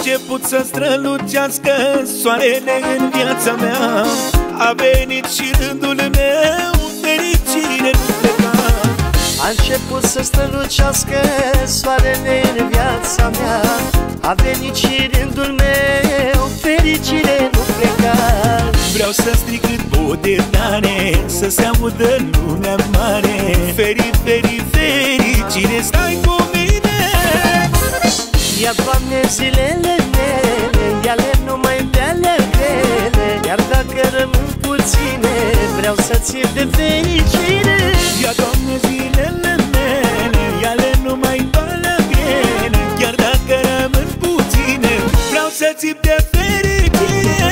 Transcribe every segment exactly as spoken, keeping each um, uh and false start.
început să strălucească soarele în viața mea. A venit și rândul meu, fericire nu pleca. A început să strălucească soarele în viața mea. A venit și rândul meu, fericire nu pleca. Vreau să strig cât pot de tare, să se audă lumea mare. Feri, feri, fericire, stai cu mine. Ia, Doamne, zilele mele, ia-le numai de ale grele. Iar dacă rămân puține, vreau să țin de fericire. Ia, Doamne, zilele mele, ia-le numai de ale grele. Chiar dacă rămân puține, vreau să țin de fericire.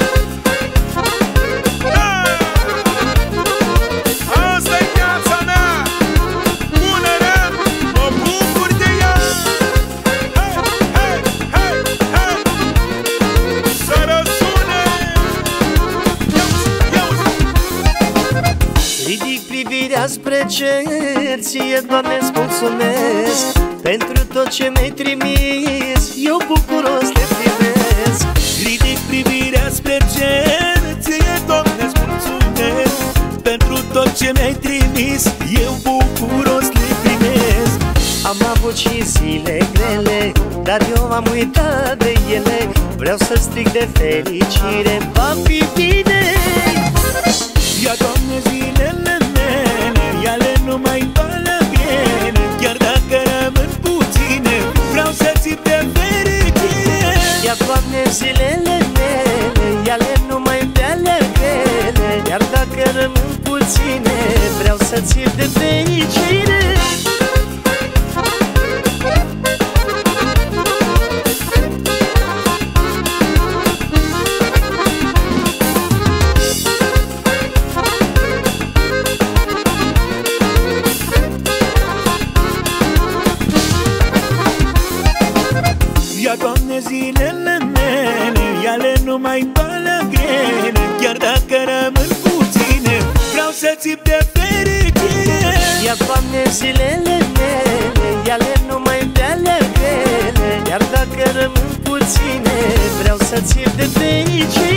Privirea spre cer, ție, Doamne-ți mulțumesc pentru tot ce mi-ai trimis, eu bucuros le primesc. Ridic privirea spre cer, ție, Doamne-ți mulțumesc pentru tot ce mi-ai trimis, eu bucuros le primesc. Am avut și zile grele, dar eu am uitat de ele. Vreau să strig de fericire, va fi bine. Ia, Doamne, zilele mele, ia-le numai doar grele. Chiar dacă rămân puține, vreau să țin de fericire. Ia, Doamne, zilele mele, ia-le numai de ale grele. Iar dacă rămân puține, vreau să țin de fericire. Ia, Doamne, zilele mele, ia-le numai doar grele. Chiar dacă rămân puține, vreau să țin de fericire. Ia, Doamne, zilele mele, ia-le numai de ale grele. Iar dacă rămân puține, vreau să țin de fericire.